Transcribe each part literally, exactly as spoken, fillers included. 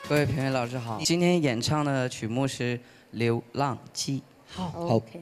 各位评委老师好，今天演唱的曲目是《流浪记》。 好，好。 OK。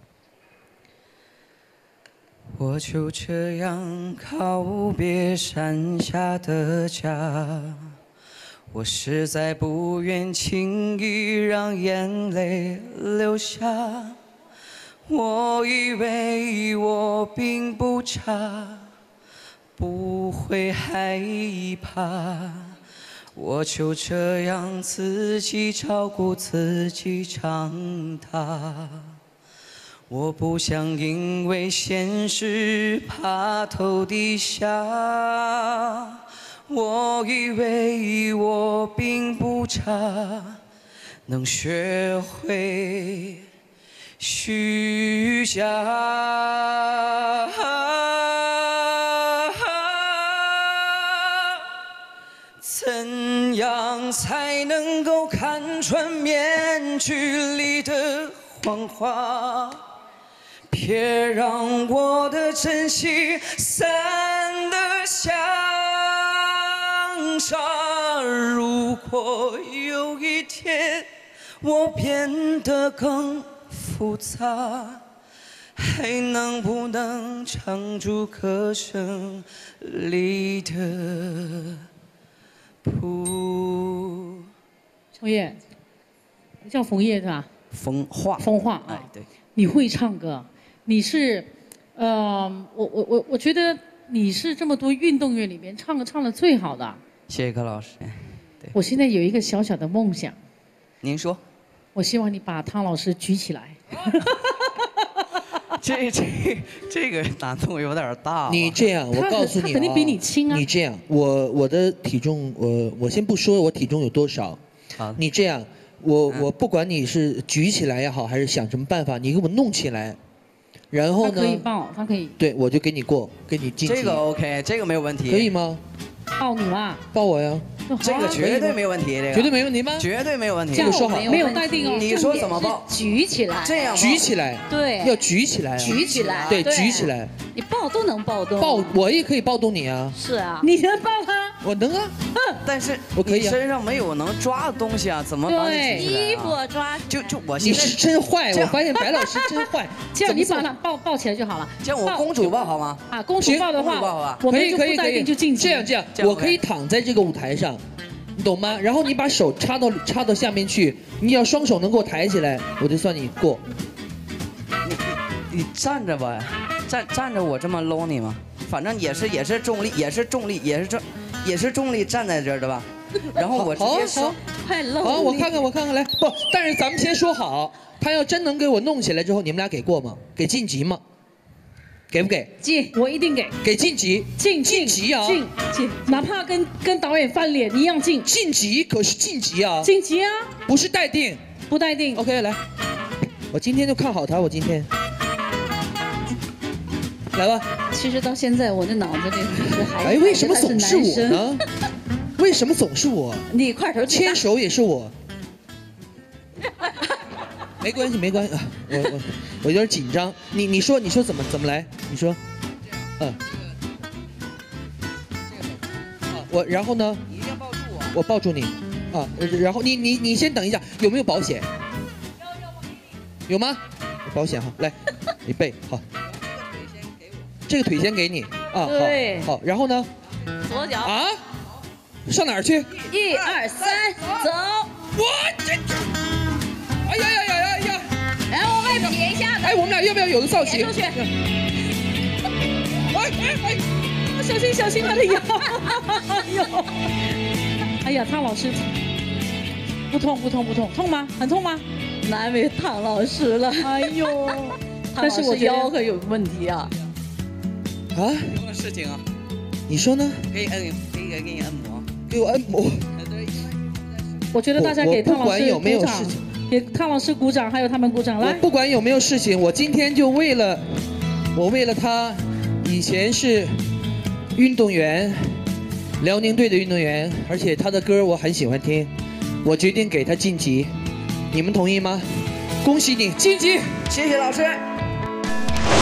我就这样告别山下的家，我实在不愿轻易让眼泪流下。我以为我并不差，不会害怕。 我就这样自己照顾自己长大，我不想因为现实爬头低下。我以为我并不差，能学会虚假。 怎样才能够看穿面具里的谎话？别让我的真心散得像沙。如果有一天我变得更复杂，还能不能唱出歌声里的？ 谱， 秋叶，你叫冯叶是吧？ 风化， 风化啊， 哎，对， 你会唱歌，你是，呃，我我我我觉得你是这么多运动员里面唱歌唱的最好的。 谢谢柯老师。对， 我现在有一个小小的梦想。 您说。 我希望你把汤老师举起来。 这这这个难度有点大。 你这样，我告诉你啊， 肯定比你轻啊。 你这样，我我的体重，我我先不说我体重有多少。 好。 你这样，我我不管你是举起来也好，还是想什么办法，你给我弄起来，然后呢？ 他可以抱，他可以。 对，我就给你过，给你晋级。 这个 OK， 这个没有问题。 可以吗？ 抱你啦！ 抱我呀！ 这个绝对没问题，这个绝对没问题吗？ 绝对没有问题。 这个说好， 没有待定哦。 你说怎么抱？ 举起来。 这样举起来。 对。 要举起来。 举起来。 对，举起来。 你抱都能抱动。 抱我也可以抱动你啊。 是啊。 你能抱他？ 我能啊。 但是我可以啊。 身上没有能抓的东西啊，怎么把你举起来？ 衣服抓。 就就我你是真坏，我发现白老师真坏。 这样你把他抱抱起来就好了。 这样我公主抱好吗？ 啊，公主抱的话，我可以可以可以就晋级。 这样这样，我可以躺在这个舞台上。 你懂吗？然后你把手插到插到下面去，你要双手能够抬起来，我就算你过。 你你你站着吧，站站着我这么搂你吗？反正也是也是重力，也是重力，也是重，也是重力站在这儿的吧？然后我直接说， 快搂。 好，我看看我看看来不，但是咱们先说好，他要真能给我弄起来之后，你们俩给过吗？给晋级吗？ 给不给？ 进，我一定给。 给晋级， 晋晋级啊！ 晋晋，哪怕跟跟导演翻脸一样晋。 晋级可是晋级啊！ 晋级啊！ 不是待定， 不待定。 OK， 来，我今天就看好他，我今天。来吧。 其实到现在我的脑子里还哎，为什么总是我呢？为什么总是我？ 你块头牵手也是我。没关系，没关系啊，我我我有点紧张。你你说你说怎么怎么来？你说，嗯，啊，我然后呢？ 你一定要抱住我。 我抱住你，啊，然后你你你先等一下，有没有保险？有吗？有保险哈，来，你背好。这个腿先给你啊， 对， 好，好，然后呢？ 左脚啊，上哪儿去？ 一二三，走。 我这。 哎呀呀呀呀呀！ 来，往外撇一下子。 哎，我们俩要不要有个造型？ 出去。 哎哎哎！ 小心小心他的腰！哎呦！哎呀，汤老师，不痛不痛不痛，痛吗？很痛吗？ 难为汤老师了。 哎呦！ 但是我腰可有问题啊。 啊？ 什么事情啊？ 你说呢？ 可以摁，可以给你按摩。 给我按摩。 我觉得大家给汤老师有没有事情？ 给汤老师鼓掌，还有他们鼓掌来。 不管有没有事情，我今天就为了，我为了他，以前是运动员，辽宁队的运动员，而且他的歌我很喜欢听，我决定给他晋级，你们同意吗？恭喜你晋级， 谢谢老师。